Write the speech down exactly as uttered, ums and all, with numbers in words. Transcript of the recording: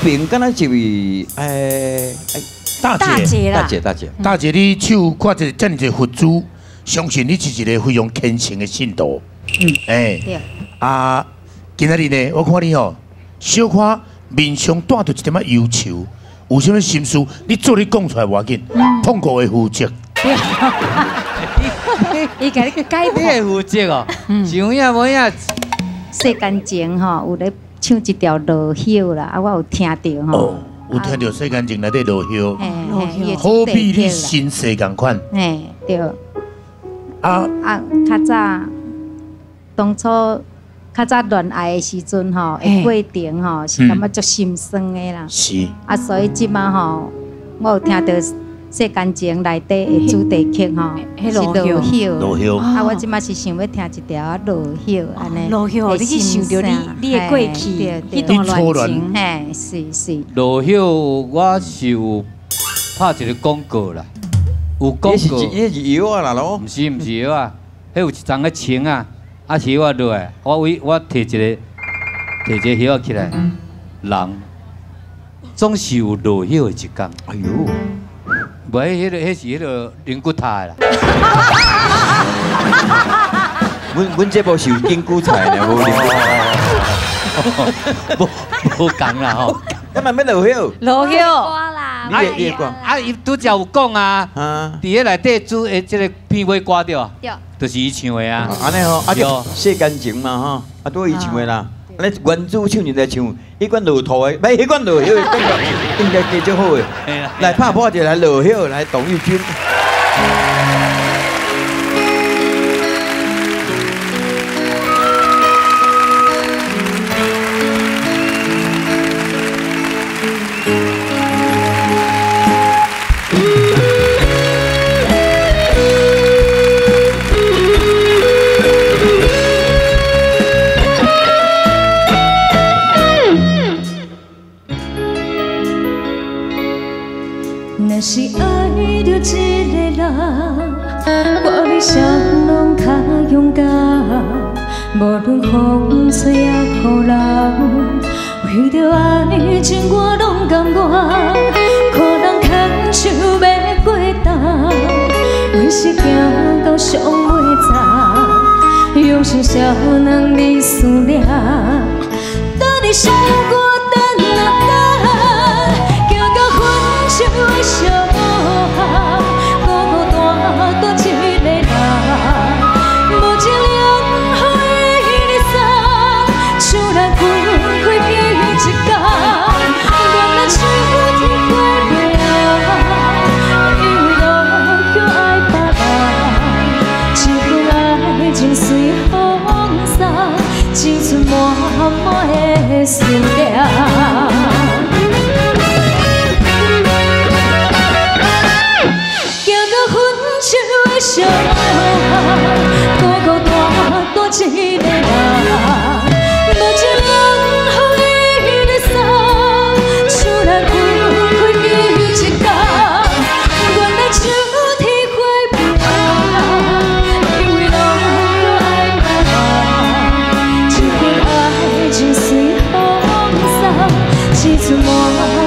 边敢若一位诶诶大姐大姐大姐大姐，你手挂着遮尔侪佛珠，相信你是一个非常虔诚的信徒。嗯，哎，啊，今仔日呢，我看你吼，小可面上带着一点仔忧愁，有啥物心事，你做你讲出来无要紧，痛苦的负责。 伊甲你解你会负责哦，像影无影。 世间情吼，有咧唱一条落叶啦，啊，我有听到吼。 哦，有听到世间情内底落叶， 嘿， 好比你身世共款。 嘿，对。 啊啊，较早当初较早恋爱的时阵吼，的过程吼是感觉足心酸的啦。 是。 啊，所以即马吼，我有听到世间情内底的主题曲吼，是落叶。 落叶。 啊，我即马是想要听一条落叶安尼。 落叶，你去想到你你的过去，迄段恋情， 嘿，是是。 落叶，我是有拍一个广告啦。 有广告， 那是药啊啦咯， 唔是唔是药啊，迄有一丛个青啊，啊叶啊落来，我为我摕一个摕一个叶起来，人总是有落叶的一天。哎呦，无迄迄个迄是迄个灵骨塔啦。 阮阮这部是有金菇菜呢，无灵骨。无无讲啦吼。 那嘛要落叶。 落叶。 你也你也讲， 啊，伊拄则有讲啊，伫迄内底煮诶，即个片尾歌着，就是伊唱的啊。 安尼吼，啊就世间情嘛吼，啊都伊唱的啦。安尼原主唱就在唱，迄款落土的，买迄款落叶的感觉应该加足好的。来拍破就来落叶，来董玉君。 若是爱着一个人，我比谁拢较勇敢。无论风吹也雨淋，为着爱情我拢甘愿。可人牵手要过冬，为是行到上尾站，用心少人你思念，等你伤过等啊等，行到分手的小巷，孤孤单单一个人，无情人予伊日送，手来分开彼一天，原来手天过袂啊，因为落叶爱别人，一份爱情随风送，只剩满满的思念。 小巷，孤孤单单一个人，无情人予伊日送，手来分开彼一天，原来秋天花变，因为落叶爱别人，一份爱情随风送，只剩满。